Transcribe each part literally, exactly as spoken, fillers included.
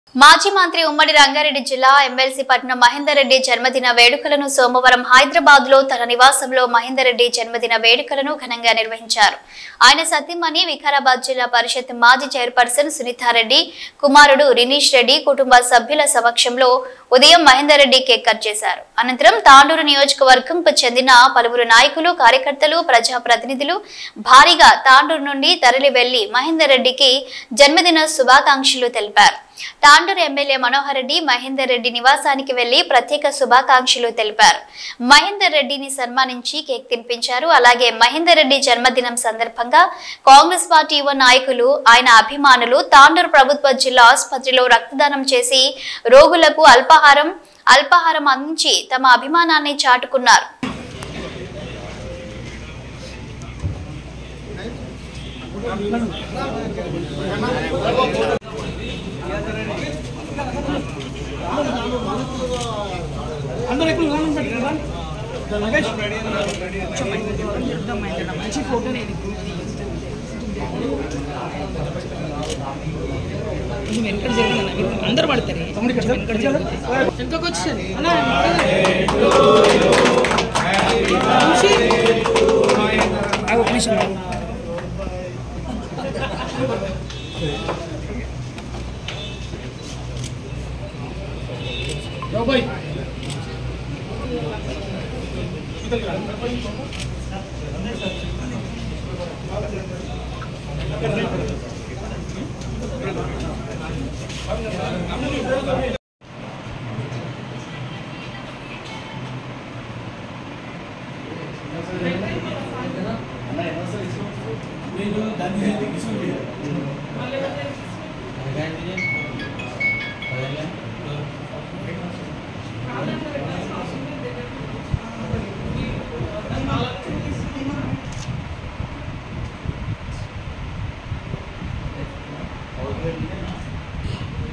మాజీ మంత్రి ఉమ్మడి రంగారెడ్డి జిల్లా ఎమ్మెల్సీ పట్నం మహేందర్ రెడ్డి జన్మదిన వేడుకలను సోమవారం హైదరాబాద్ లో తన నివాసంలో మహేందర్ రెడ్డి జన్మదిన వేడుకలను ఘనంగా నిర్వహించారు. ఆయన సతీమణి వికారాబాద్ జిల్లా పరిషత్ మాజీ చైర్పర్సన్ సునీతారెడ్డి, కుమారుడు రినీష్ రెడ్డి కుటుంబ సభ్యుల సమక్షంలో ఉదయం మహేందర్ రెడ్డి కేక్ కట్ చేశారు. అనంతరం తాండూరు నియోజకవర్గంకు చెందిన పలువురు నాయకులు, కార్యకర్తలు, ప్రజాప్రతినిధులు భారీగా తాండూరు నుండి తరలి వెళ్లి మహేందర్ రెడ్డికి జన్మదిన శుభాకాంక్షలు తెలిపారు. తాండూరు ఎమ్మెల్యే మనోహర్ రెడ్డి మహేందర్ రెడ్డి నివాసానికి వెళ్లి ప్రత్యేక శుభాకాంక్షలు తెలిపారు. మహేందర్ రెడ్డిని సన్మానించి కేక్ తినిపించారు. అలాగే మహేందర్ రెడ్డి జన్మదినం సందర్భంగా కాంగ్రెస్ పార్టీ యువ నాయకులు, ఆయన అభిమానులు తాండూరు ప్రభుత్వ జిల్లా ఆసుపత్రిలో రక్తదానం చేసి రోగులకు అల్పాహారం అల్పాహారం అందించి తమ అభిమానాన్ని చాటుకున్నారు. అందరూ ఎక్కువ గానం పెట్టారు లగేజ్ మంచి ఫోటో నేను వెనకటి జరిగింది అందరూ పడతారు వెనకకు వచ్చేది ఒక నిమిషం బాయ్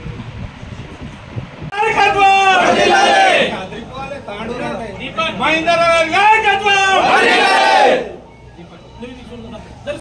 మహేందర్